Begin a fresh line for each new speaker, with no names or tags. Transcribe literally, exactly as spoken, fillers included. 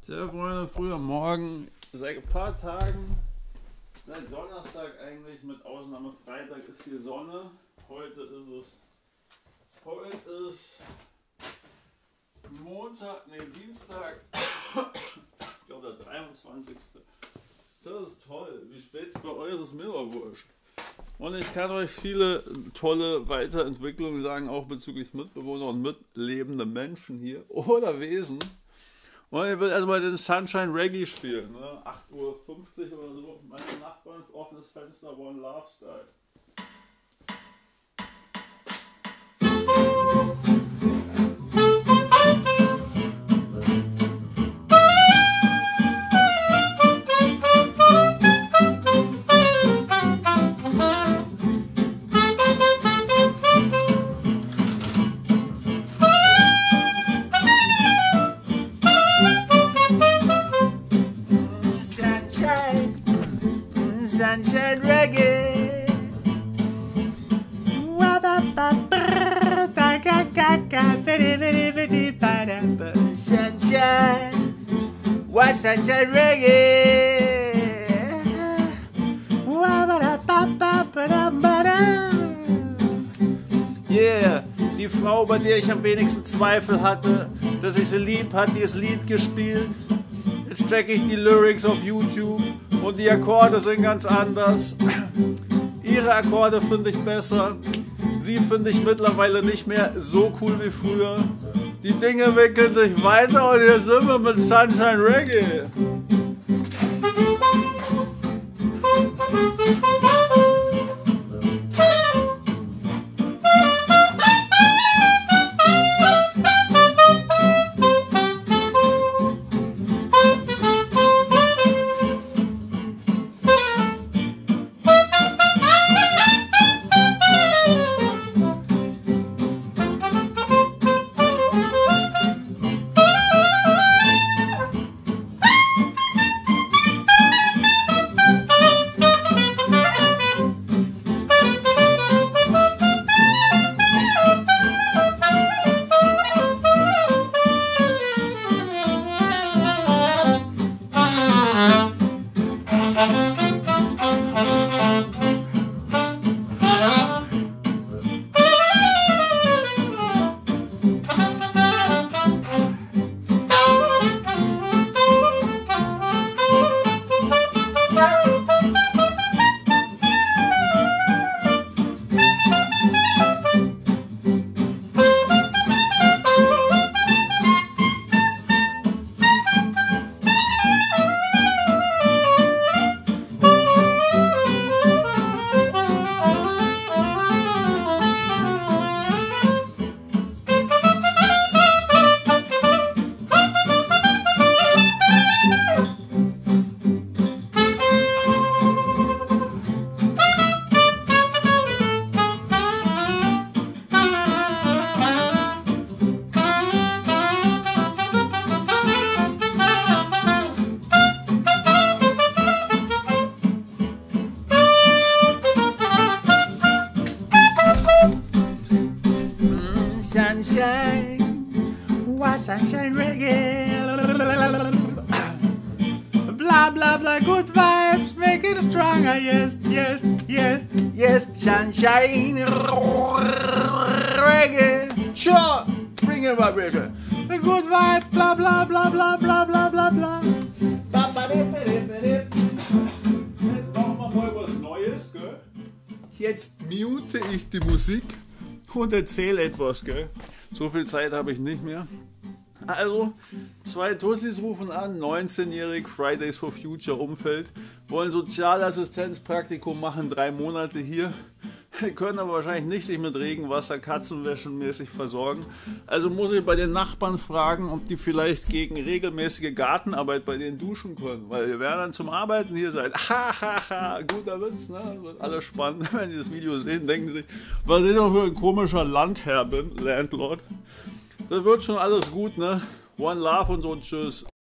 Sehr Freunde, früher Morgen, seit ein paar Tagen, seit Donnerstag eigentlich, mit Ausnahme Freitag ist hier Sonne. Heute ist es, heute ist Montag, nee Dienstag, ich glaube der dreiundzwanzigste Das ist toll, wie spät es bei euch ist, ist mir doch wurscht. Und ich kann euch viele tolle Weiterentwicklungen sagen, auch bezüglich Mitbewohner und mitlebende Menschen hier oder Wesen. Und ich will erstmal den Sunshine Reggae spielen, ne? acht Uhr fünfzig oder so. Meine Nachbarn, offenes Fenster, One Love Style.
Sunshine reggae. Sunshine. What sunshine reggae?
Yeah, die Frau, bei der ich am wenigsten Zweifel hatte, dass ich sie lieb, hat dieses Lied gespielt. Jetzt checke ich die Lyrics auf YouTube und die Akkorde sind ganz anders. Ihre Akkorde finde ich besser. Sie finde ich mittlerweile nicht mehr so cool wie früher. Die Dinge wickeln sich weiter und hier sind wir mit Sunshine Reggae.
Sunshine, why sunshine reggae? Blah blah blah, good vibes make it stronger. Yes, yes, yes, yes. Sunshine reggae.
Sure, bring it up, baby.
The good vibes, blah blah blah blah blah blah blah blah.
Jetzt machen wir mal was Neues, gell? Jetzt mute ich die Musik und erzähle etwas, gell? So viel Zeit habe ich nicht mehr. Also, zwei Tussis rufen an, neunzehnjährig, Fridays for Future Umfeld, wollen Sozialassistenzpraktikum machen, drei Monate hier, können aber wahrscheinlich nicht sich mit Regenwasser katzenwäschenmäßig versorgen. Also muss ich bei den Nachbarn fragen, ob die vielleicht gegen regelmäßige Gartenarbeit bei denen duschen können, weil wir werden dann zum Arbeiten hier sein. Hahaha, guter Witz, ne? Wird alles spannend. Wenn die das Video sehen, denken sie sich, was ich doch für ein komischer Landherr bin, Landlord. Das wird schon alles gut, ne? One Love und so, tschüss.